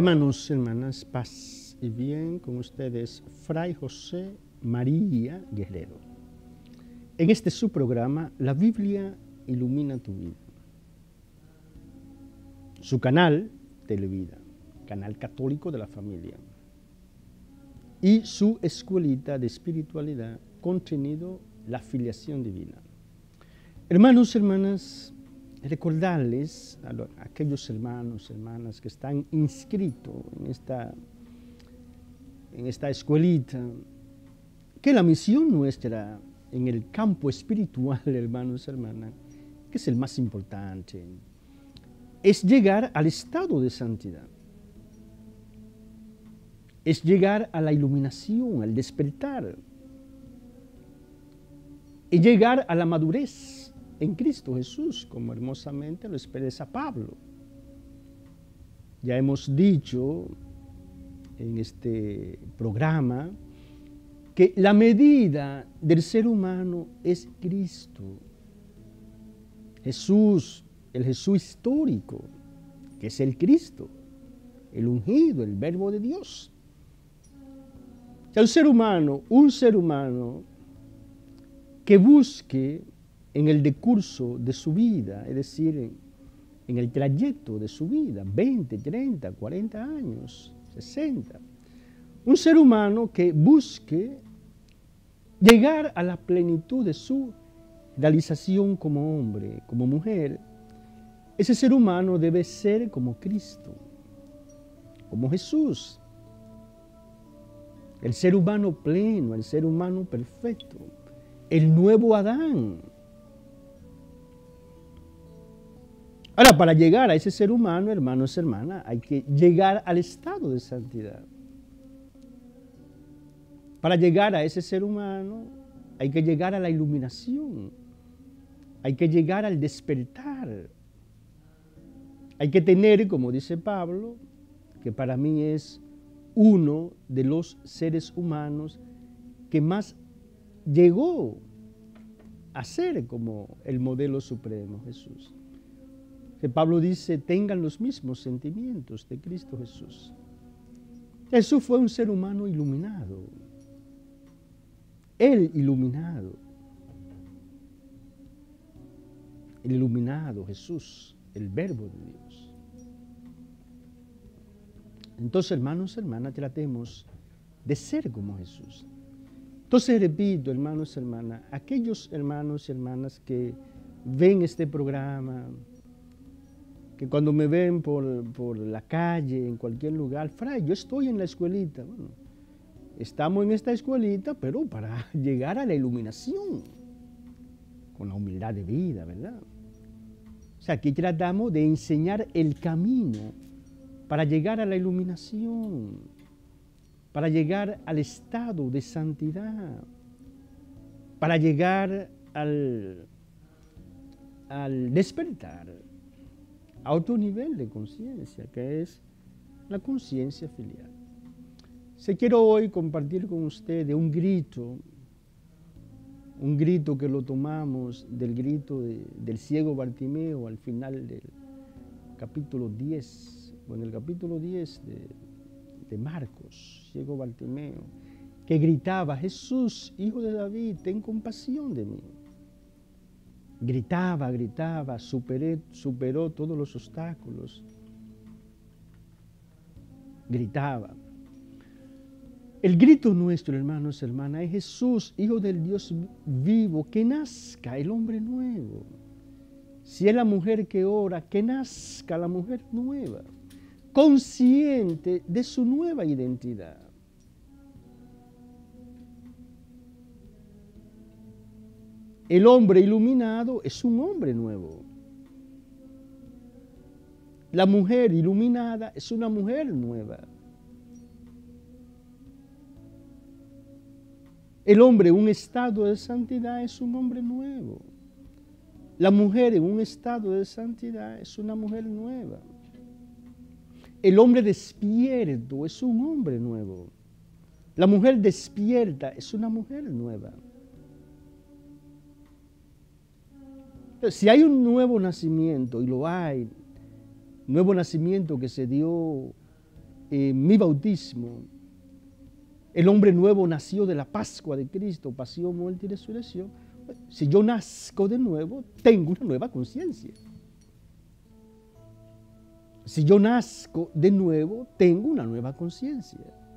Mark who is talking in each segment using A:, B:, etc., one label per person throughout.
A: Hermanos, hermanas, paz y bien con ustedes, Fray José María Guerrero. En este su programa, La Biblia ilumina tu vida. Su canal, Televida, canal católico de la familia. Y su escuelita de espiritualidad, contenido La Filiación Divina. Hermanos, hermanas, recordarles a aquellos hermanos, hermanas que están inscritos en esta escuelita, que la misión nuestra en el campo espiritual, hermanos, hermanas, que es el más importante, es llegar al estado de santidad. Es llegar a la iluminación, al despertar. Y llegar a la madurez en Cristo Jesús, como hermosamente lo expresa Pablo. Ya hemos dicho en este programa que la medida del ser humano es Cristo. Jesús, el Jesús histórico, que es el Cristo, el ungido, el Verbo de Dios. O sea, un ser humano que busque en el decurso de su vida, es decir, en el trayecto de su vida, 20, 30, 40 años, 60. Un ser humano que busque llegar a la plenitud de su realización como hombre, como mujer. Ese ser humano debe ser como Cristo, como Jesús. El ser humano pleno, el ser humano perfecto, el nuevo Adán. Ahora, para llegar a ese ser humano, hermanos, hermanas, hay que llegar al estado de santidad. Para llegar a ese ser humano, hay que llegar a la iluminación. Hay que llegar al despertar. Hay que tener, como dice Pablo, que para mí es uno de los seres humanos que más llegó a ser como el modelo supremo, Jesús. Que Pablo dice, tengan los mismos sentimientos de Cristo Jesús. Jesús fue un ser humano iluminado. El iluminado. El iluminado, Jesús, el Verbo de Dios. Entonces, hermanos, hermanas, tratemos de ser como Jesús. Entonces, repito, hermanos, hermanas, aquellos hermanos y hermanas que ven este programa, que cuando me ven por la calle, en cualquier lugar, Fray, yo estoy en la escuelita. Bueno, estamos en esta escuelita, pero para llegar a la iluminación, con la humildad de vida, ¿verdad? O sea, aquí tratamos de enseñar el camino para llegar a la iluminación, para llegar al estado de santidad, para llegar al despertar, a otro nivel de conciencia, que es la conciencia filial. Quiero hoy compartir con ustedes un grito que lo tomamos del grito del ciego Bartimeo al final del capítulo 10, o en el capítulo 10 de Marcos, ciego Bartimeo, que gritaba, Jesús, hijo de David, ten compasión de mí. Gritaba, superó todos los obstáculos. Gritaba. El grito nuestro, hermanos, hermanas, es Jesús, Hijo del Dios vivo, que nazca el hombre nuevo. Si es la mujer que ora, que nazca la mujer nueva, consciente de su nueva identidad. El hombre iluminado es un hombre nuevo. La mujer iluminada es una mujer nueva. El hombre en un estado de santidad es un hombre nuevo. La mujer en un estado de santidad es una mujer nueva. El hombre despierto es un hombre nuevo. La mujer despierta es una mujer nueva. Si hay un nuevo nacimiento, y lo hay, nuevo nacimiento que se dio mi bautismo, el hombre nuevo nació de la Pascua de Cristo, pasión, muerte y resurrección. Si yo nazco de nuevo, tengo una nueva conciencia. Si yo nazco de nuevo, tengo una nueva conciencia.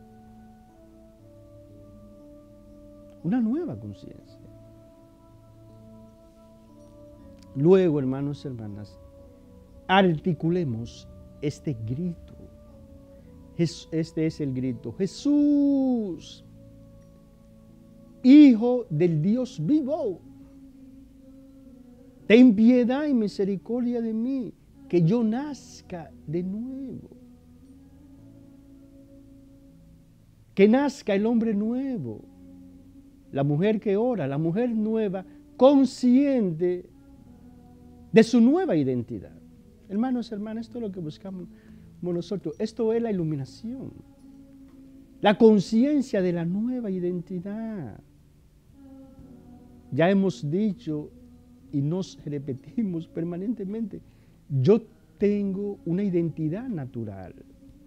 A: Una nueva conciencia. Luego, hermanos y hermanas, articulemos este grito. Este es el grito: Jesús, Hijo del Dios vivo, ten piedad y misericordia de mí, que yo nazca de nuevo. Que nazca el hombre nuevo, la mujer que ora, la mujer nueva, consciente de su nueva identidad. Hermanos, hermanas, esto es lo que buscamos nosotros. Esto es la iluminación, la conciencia de la nueva identidad. Ya hemos dicho y nos repetimos permanentemente: yo tengo una identidad natural.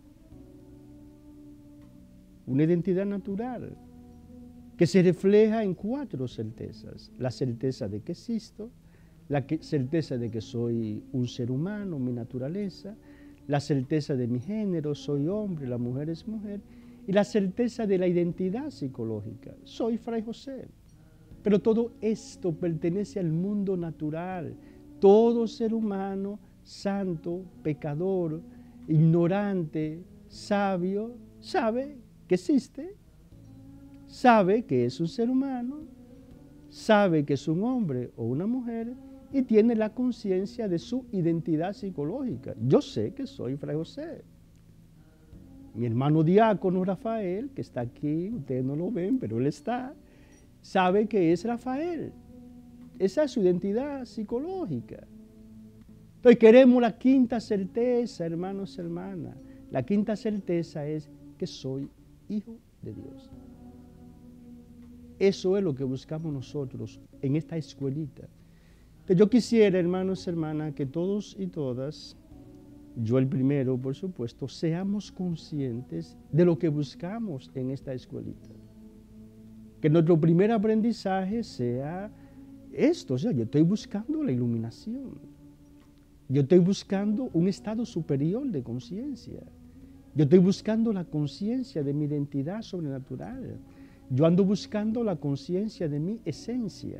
A: Una identidad natural que se refleja en 4 certezas: la certeza de que existo, la certeza de que soy un ser humano, mi naturaleza, la certeza de mi género, soy hombre, la mujer es mujer, y la certeza de la identidad psicológica, soy Fray José. Pero todo esto pertenece al mundo natural. Todo ser humano, santo, pecador, ignorante, sabio, sabe que existe, sabe que es un ser humano, sabe que es un hombre o una mujer y tiene la conciencia de su identidad psicológica. Yo sé que soy Fray José. Mi hermano diácono Rafael, que está aquí, ustedes no lo ven, pero él está, sabe que es Rafael. Esa es su identidad psicológica. Entonces queremos la quinta certeza, hermanos y hermanas. La quinta certeza es que soy hijo de Dios. Eso es lo que buscamos nosotros en esta escuelita. Entonces yo quisiera, hermanos y hermanas, que todos y todas, yo el primero, por supuesto, seamos conscientes de lo que buscamos en esta escuelita. Que nuestro primer aprendizaje sea esto: o sea, yo estoy buscando la iluminación. Yo estoy buscando un estado superior de conciencia. Yo estoy buscando la conciencia de mi identidad sobrenatural. Yo ando buscando la conciencia de mi esencia.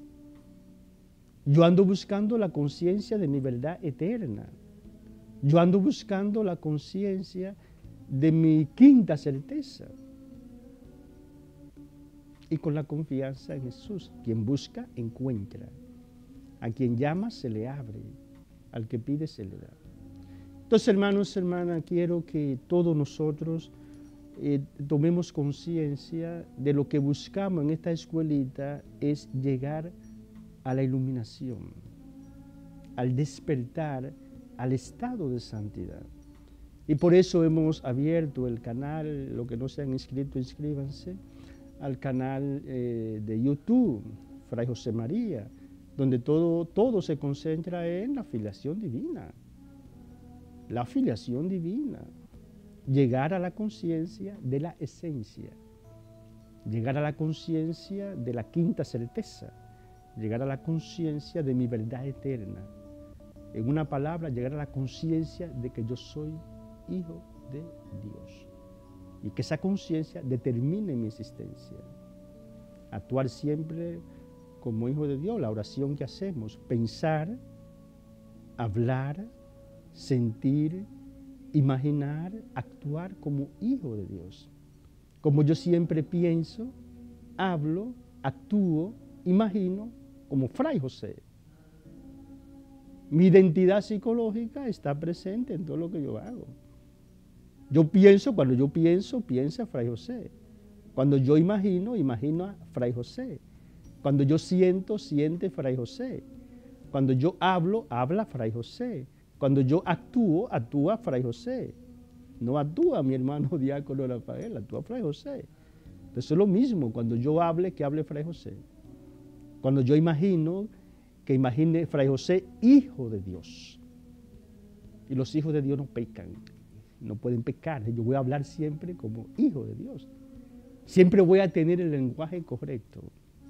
A: Yo ando buscando la conciencia de mi verdad eterna. Yo ando buscando la conciencia de mi quinta certeza. Y con la confianza en Jesús, quien busca, encuentra. A quien llama, se le abre. Al que pide, se le da. Entonces, hermanos y hermanas, quiero que todos nosotros tomemos conciencia de lo que buscamos en esta escuelita: es llegar a la iluminación, al despertar, al estado de santidad. Y por eso hemos abierto el canal. Los que no se han inscrito, inscríbanse al canal de YouTube, Fray José María, donde todo se concentra en la filiación divina. La filiación divina. Llegar a la conciencia de la esencia. Llegar a la conciencia de la quinta certeza. Llegar a la conciencia de mi verdad eterna. En una palabra, llegar a la conciencia de que yo soy hijo de Dios. Y que esa conciencia determine mi existencia. Actuar siempre como hijo de Dios, la oración que hacemos: pensar, hablar, sentir, imaginar, actuar como hijo de Dios. Como yo siempre pienso, hablo, actúo, imagino como Fray José. Mi identidad psicológica está presente en todo lo que yo hago. Yo pienso, cuando yo pienso, piensa Fray José. Cuando yo imagino, imagino a Fray José. Cuando yo siento, siente Fray José. Cuando yo hablo, habla Fray José. Cuando yo actúo, actúa Fray José. No actúa mi hermano diácono Rafael, actúa Fray José. Entonces es lo mismo cuando yo hable, que hable Fray José. Cuando yo imagino, que imagine Fray José, hijo de Dios. Y los hijos de Dios no pecan. no pueden pecar. Yo voy a hablar siempre como hijo de Dios. Siempre voy a tener el lenguaje correcto,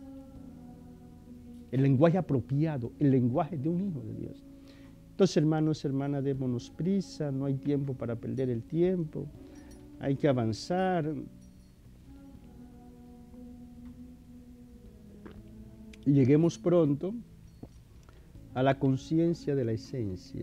A: el lenguaje apropiado, el lenguaje de un hijo de Dios. Entonces, hermanos, hermanas, démonos prisa, no hay tiempo para perder el tiempo, hay que avanzar. Y lleguemos pronto a la conciencia de la esencia.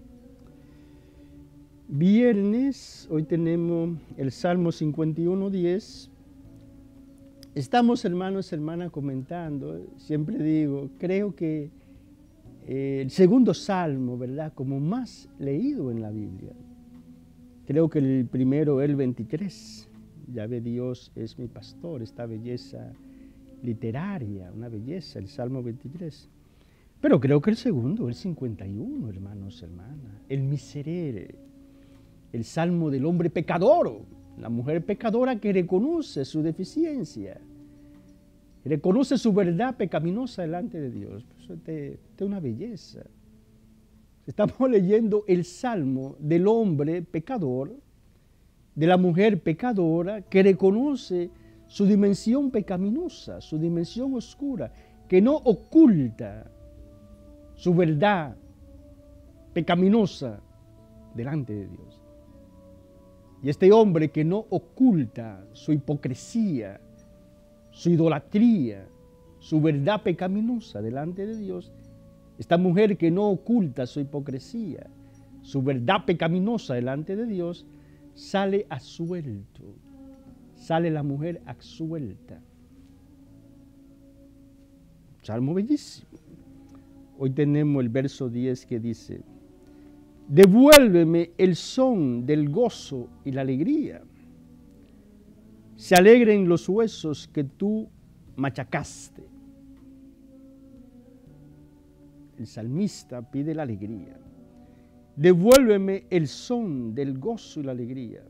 A: Viernes, hoy tenemos el Salmo 51:10. Estamos, hermanos, hermanas, comentando, siempre digo, creo que el segundo salmo, ¿verdad?, como más leído en la Biblia. Creo que el primero, el 23, Yahvé Dios es mi pastor, esta belleza literaria, una belleza, el Salmo 23. Pero creo que el segundo, el 51, hermanos, hermanas, el miserere, el Salmo del hombre pecador, la mujer pecadora que reconoce su deficiencia, reconoce su verdad pecaminosa delante de Dios. Eso es una belleza. Estamos leyendo el Salmo del hombre pecador, de la mujer pecadora que reconoce su dimensión pecaminosa, su dimensión oscura, que no oculta su verdad pecaminosa delante de Dios. Y este hombre que no oculta su hipocresía, su idolatría, su verdad pecaminosa delante de Dios, esta mujer que no oculta su hipocresía, su verdad pecaminosa delante de Dios, sale absuelto, sale la mujer absuelta. Salmo bellísimo. Hoy tenemos el verso 10 que dice: devuélveme el son del gozo y la alegría. Se alegren los huesos que tú machacaste. El salmista pide la alegría. Devuélveme el son del gozo y la alegría.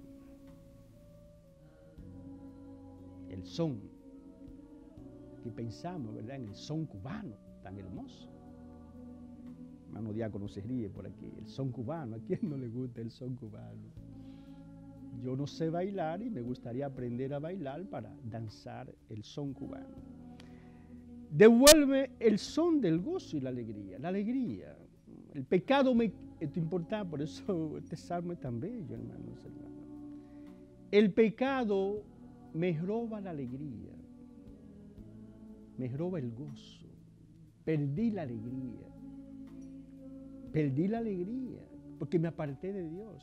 A: El son, que pensamos, ¿verdad?, en el son cubano, tan hermoso. Hermano diácono se ríe por aquí. El son cubano, ¿a quién no le gusta el son cubano? Yo no sé bailar y me gustaría aprender a bailar para danzar el son cubano. Devuelve el son del gozo y la alegría. La alegría. El pecado es importante, por eso este salmo es tan bello, hermanos, hermanas. El pecado me roba la alegría, me roba el gozo. Perdí la alegría. Perdí la alegría porque me aparté de Dios.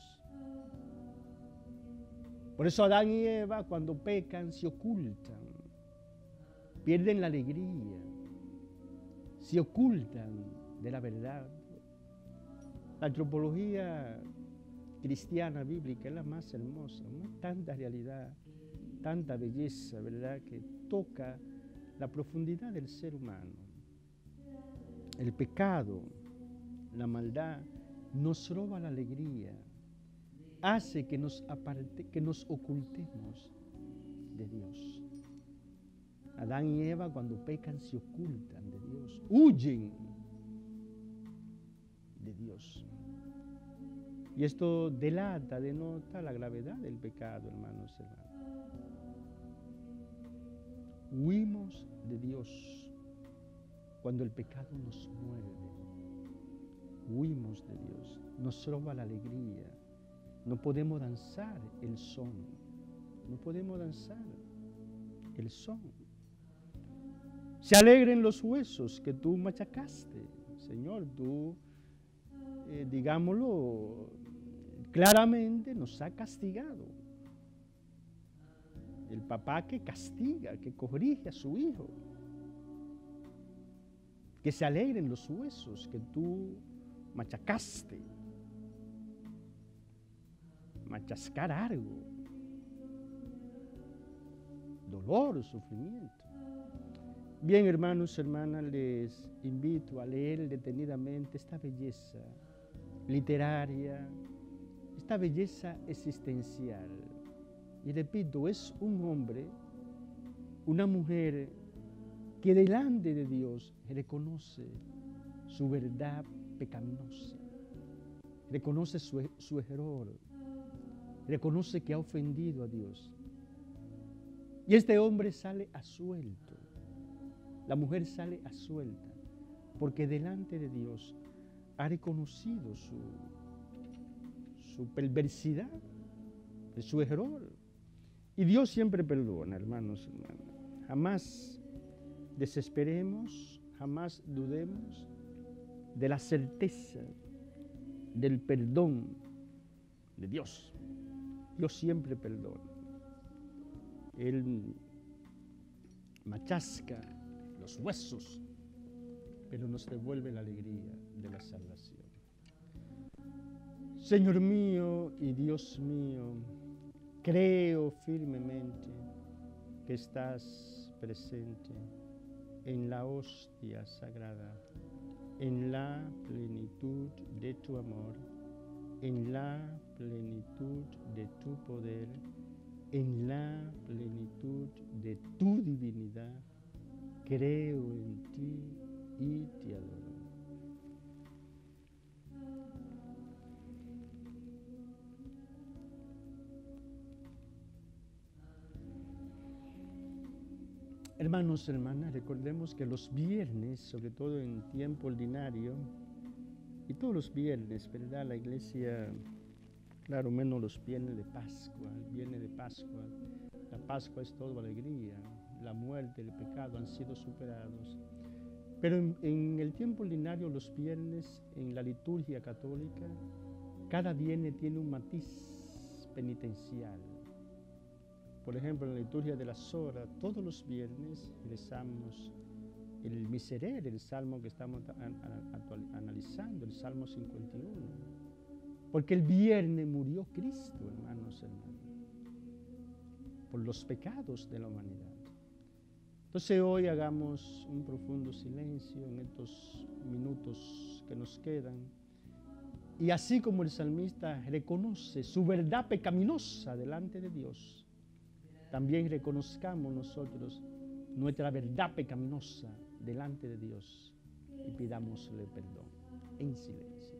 A: Por eso Adán y Eva, cuando pecan, se ocultan, pierden la alegría, se ocultan de la verdad. La antropología cristiana, bíblica, es la más hermosa, ¿no? Tanta realidad, tanta belleza, ¿verdad?, que toca la profundidad del ser humano. El pecado, la maldad, nos roba la alegría, hace que nos ocultemos de Dios. Adán y Eva, cuando pecan, se ocultan de Dios, huyen de Dios. Y esto denota la gravedad del pecado, hermanos y hermanas. Huimos de Dios cuando el pecado nos muerde. Huimos de Dios, nos roba la alegría. No podemos danzar el son, no podemos danzar el son. Se alegren los huesos que tú machacaste, Señor, tú, digámoslo claramente, nos ha castigado. El papá que castiga, que corrige a su hijo. Que se alegren los huesos que tú machacaste. Machascar algo. Dolor, sufrimiento. Bien, hermanos, hermanas, les invito a leer detenidamente esta belleza literaria, esta belleza existencial. Y repito, es un hombre, una mujer que delante de Dios reconoce su verdad pecaminosa, reconoce su error, reconoce que ha ofendido a Dios. Y este hombre sale asuelto, la mujer sale asuelta, porque delante de Dios ha reconocido su perversidad, de su error. Y Dios siempre perdona, hermanos, hermanas. Jamás desesperemos, jamás dudemos de la certeza del perdón de Dios. Dios siempre perdona. Él machasca los huesos, pero nos devuelve la alegría de la salvación. Señor mío y Dios mío, creo firmemente que estás presente en la hostia sagrada, en la plenitud de tu amor, en la plenitud de tu poder, en la plenitud de tu divinidad. Creo en ti y te adoro. Hermanos, hermanas, recordemos que los viernes, sobre todo en tiempo ordinario, y todos los viernes, ¿verdad? La iglesia, claro, menos los viernes de Pascua, el viernes de Pascua. La Pascua es toda alegría, la muerte, el pecado han sido superados. Pero en el tiempo ordinario, los viernes, en la liturgia católica, cada viernes tiene un matiz penitencial. Por ejemplo, en la liturgia de las horas, todos los viernes rezamos el Miserere, el salmo que estamos analizando, el Salmo 51. Porque el viernes murió Cristo, hermanos, hermanas, por los pecados de la humanidad. Entonces hoy hagamos un profundo silencio en estos minutos que nos quedan. Y así como el salmista reconoce su verdad pecaminosa delante de Dios, también reconozcamos nosotros nuestra verdad pecaminosa delante de Dios y pidámosle perdón en silencio.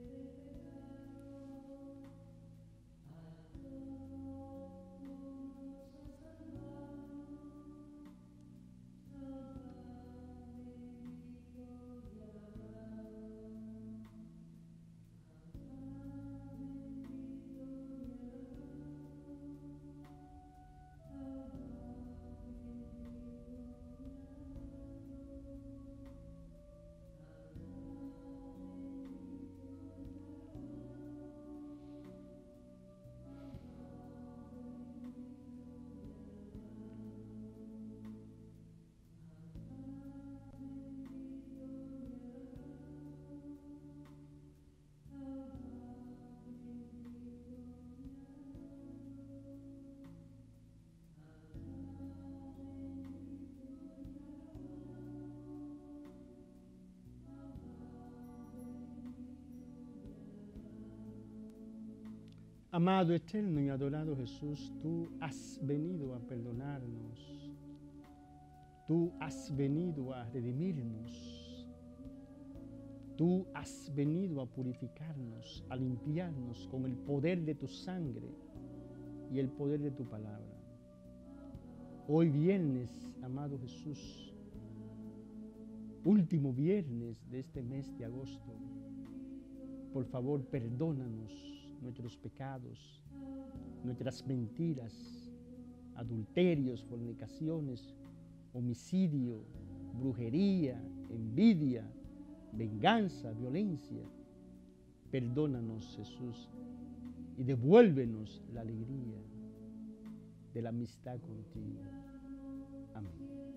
A: Amado, eterno y adorado Jesús, tú has venido a perdonarnos, tú has venido a redimirnos, tú has venido a purificarnos, a limpiarnos con el poder de tu sangre y el poder de tu palabra. Hoy viernes, amado Jesús, último viernes de este mes de agosto, por favor, perdónanos nuestros pecados, nuestras mentiras, adulterios, fornicaciones, homicidio, brujería, envidia, venganza, violencia. Perdónanos, Jesús, y devuélvenos la alegría de la amistad contigo. Amén.